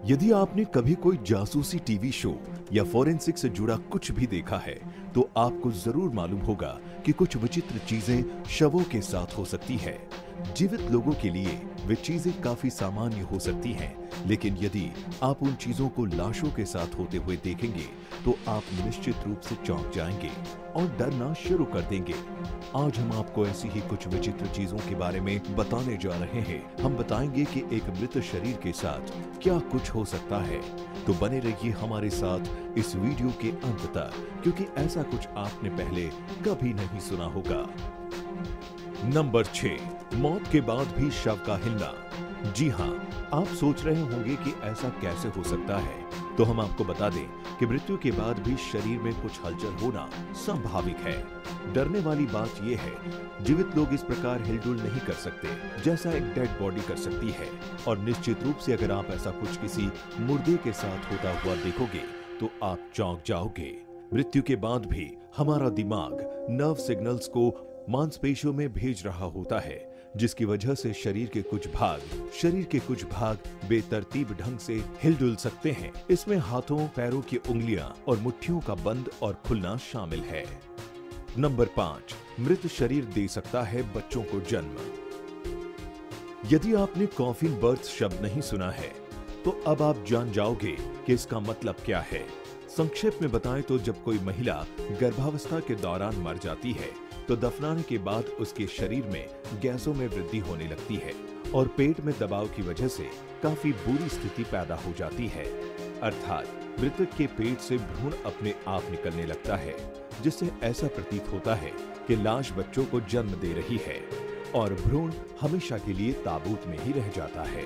यदि आपने कभी कोई जासूसी टीवी शो या फोरेंसिक से जुड़ा कुछ भी देखा है, तो आपको जरूर मालूम होगा कि कुछ विचित्र चीजें शवों के साथ हो सकती है। जीवित लोगों के लिए वे चीजें काफी सामान्य हो सकती हैं, लेकिन यदि आप उन चीजों को लाशों के साथ होते हुए देखेंगे, तो आप निश्चित रूप से चौंक जाएंगे और डरना शुरू कर देंगे। आज हम आपको ऐसी ही कुछ विचित्र चीजों के बारे में बताने जा रहे हैं। हम बताएंगे कि एक मृत शरीर के साथ क्या कुछ हो सकता है। तो बने रहिए हमारे साथ इस वीडियो के अंत तक, क्योंकि ऐसा कुछ आपने पहले कभी नहीं सुना होगा। नंबर 6, मौत के बाद भी शव का हिलना। जी हाँ, आप सोच रहे होंगे कि ऐसा कैसे हो सकता है, तो हम आपको बता दें कि मृत्यु के बाद भी शरीर में कुछ हलचल होना स्वाभाविक है। डरने वाली बात यह है, जीवित लोग इस प्रकार हिलडुल नहीं कर सकते जैसा एक डेड बॉडी कर सकती है, और निश्चित रूप से अगर आप ऐसा कुछ किसी मुर्दे के साथ होता हुआ देखोगे तो आप चौंक जाओगे। मृत्यु के बाद भी हमारा दिमाग नर्व सिग्नल्स को मांसपेशियों में भेज रहा होता है, जिसकी वजह से शरीर के कुछ भाग बेतरतीब ढंग से हिलडुल सकते हैं। इसमें हाथों, पैरों की उंगलियां और मुट्ठियों का बंद और खुलना शामिल है। नंबर 5, मृत शरीर दे सकता है बच्चों को जन्म। यदि आपने कॉफिन बर्थ शब्द नहीं सुना है, तो अब आप जान जाओगे कि इसका मतलब क्या है। संक्षेप में बताएं तो जब कोई महिला गर्भावस्था के दौरान मर जाती है, तो दफनाने के बाद उसके शरीर में गैसों में वृद्धि होने लगती है और पेट में दबाव की वजह से काफी बुरी स्थिति पैदा हो जाती है। अर्थात मृतक के पेट से भ्रूण अपने आप निकलने लगता है, जिससे ऐसा प्रतीत होता है कि लाश बच्चों को जन्म दे रही है और भ्रूण हमेशा के लिए ताबूत में ही रह जाता है।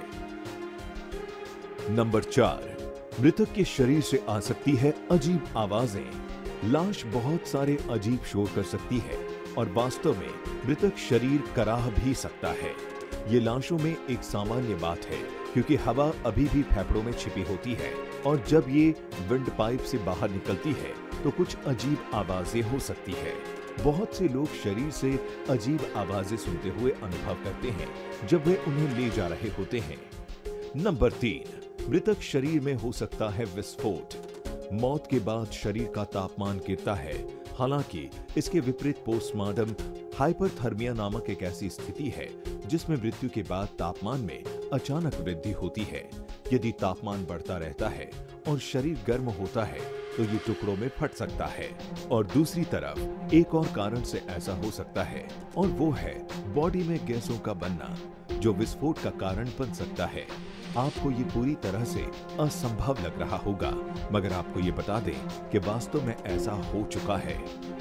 नंबर 4, मृतक के शरीर से आ सकती है अजीब आवाजें। लाश बहुत सारे अजीब शोर कर सकती है और वास्तव में मृतक शरीर कराह भी सकता है। ये लाशों में एक सामान्य बात है, क्योंकि हवा अभी भी फेफड़ों में छिपी होती है और जब ये विंड पाइप से बाहर निकलती है तो कुछ अजीब आवाजें हो सकती है। बहुत से लोग शरीर से अजीब आवाजें सुनते हुए अनुभव करते हैं जब वे उन्हें ले जा रहे होते हैं। नंबर 3, मृतक शरीर में हो सकता है विस्फोट। मौत के बाद शरीर का तापमान गिरता है। हालांकि इसके विपरीत पोस्टमार्टम हाइपरथर्मिया नामक एक ऐसी स्थिति है जिसमें मृत्यु के बाद तापमान में अचानक वृद्धि होती है। यदि तापमान बढ़ता रहता है और शरीर गर्म होता है तो ये टुकड़ों में फट सकता है। और दूसरी तरफ एक और कारण से ऐसा हो सकता है, और वो है बॉडी में गैसों का बनना, जो विस्फोट का कारण बन सकता है। आपको ये पूरी तरह से असंभव लग रहा होगा, मगर आपको ये बता दें कि वास्तव में ऐसा हो चुका है।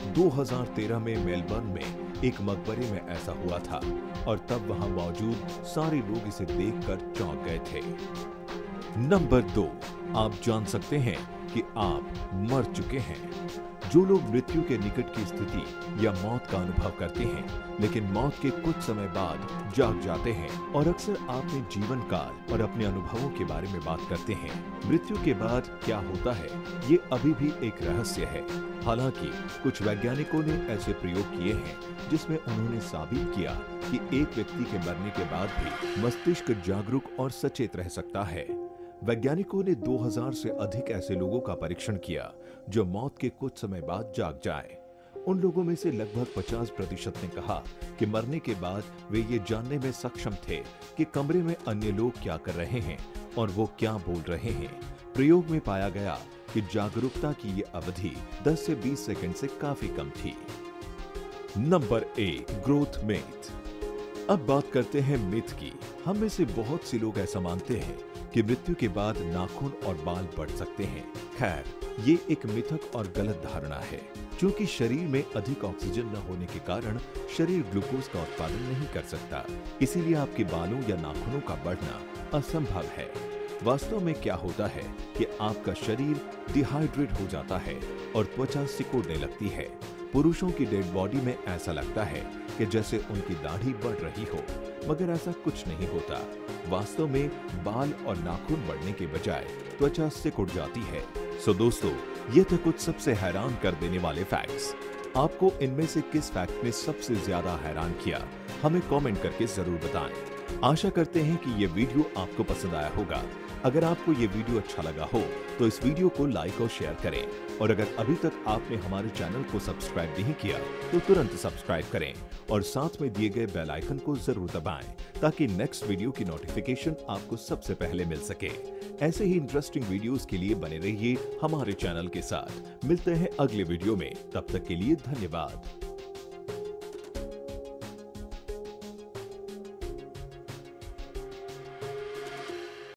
2013 में मेलबर्न में एक मकबरे में ऐसा हुआ था और तब वहां मौजूद सारे लोग इसे देखकर चौंक गए थे। नंबर 2, आप जान सकते हैं कि आप मर चुके हैं। जो लोग मृत्यु के निकट की स्थिति या मौत का अनुभव करते हैं, लेकिन मौत के कुछ समय बाद जाग जाते हैं और अक्सर अपने जीवन काल और अपने अनुभवों के बारे में बात करते हैं। मृत्यु के बाद क्या होता है, ये अभी भी एक रहस्य है। हालांकि कुछ वैज्ञानिकों ने ऐसे प्रयोग किए हैं जिसमें उन्होंने साबित किया कि एक व्यक्ति के मरने के बाद भी मस्तिष्क जागरूक और सचेत रह सकता है। वैज्ञानिकों ने 2000 से अधिक ऐसे लोगों का परीक्षण किया जो मौत के कुछ समय बाद जाग जाएं। उन लोगों में से लगभग 50% ने कहा कि मरने के बाद वे ये जानने में सक्षम थे कि कमरे में अन्य लोग क्या कर रहे हैं और वो क्या बोल रहे हैं। प्रयोग में पाया गया कि जागरूकता की ये अवधि 10 से 20 सेकंड से काफी कम थी। Number 1, growth myth. अब बात करते हैं मिथ की। हम में से बहुत से लोग ऐसा मानते हैं कि मृत्यु के बाद नाखून और बाल बढ़ सकते हैं। खैर, ये एक मिथक और गलत धारणा है, क्योंकि शरीर में अधिक ऑक्सीजन न होने के कारण शरीर ग्लूकोज का उत्पादन नहीं कर सकता। इसीलिए आपके बालों या नाखूनों का बढ़ना असंभव है। वास्तव में क्या होता है कि आपका शरीर डिहाइड्रेट हो जाता है और त्वचा सिकुड़ने लगती है। पुरुषों की डेड बॉडी में ऐसा लगता है कि जैसे उनकी दाढ़ी बढ़ रही हो, मगर ऐसा कुछ नहीं होता। वास्तव में बाल और नाखून बढ़ने के बजाय त्वचा सिकुड़ जाती है। सो दोस्तों, ये थे कुछ सबसे हैरान कर देने वाले फैक्ट्स। आपको इनमें से किस फैक्ट ने सबसे ज्यादा हैरान किया, हमें कमेंट करके जरूर बताएं। आशा करते हैं कि ये वीडियो आपको पसंद आया होगा। अगर आपको ये वीडियो अच्छा लगा हो तो इस वीडियो को लाइक और शेयर करें, और अगर अभी तक आपने हमारे चैनल को सब्सक्राइब नहीं किया तो तुरंत सब्सक्राइब करें और साथ में दिए गए बेल आइकन को जरूर दबाएं ताकि नेक्स्ट वीडियो की नोटिफिकेशन आपको सबसे पहले मिल सके। ऐसे ही इंटरेस्टिंग वीडियोस के लिए बने रहिए हमारे चैनल के साथ। मिलते हैं अगले वीडियो में, तब तक के लिए धन्यवाद।